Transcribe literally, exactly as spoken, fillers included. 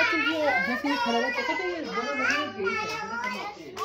जैसे ये खड़ा रहता है, कहते हैं ये दोनों लोगों में गेट है, दोनों कम आते हैं।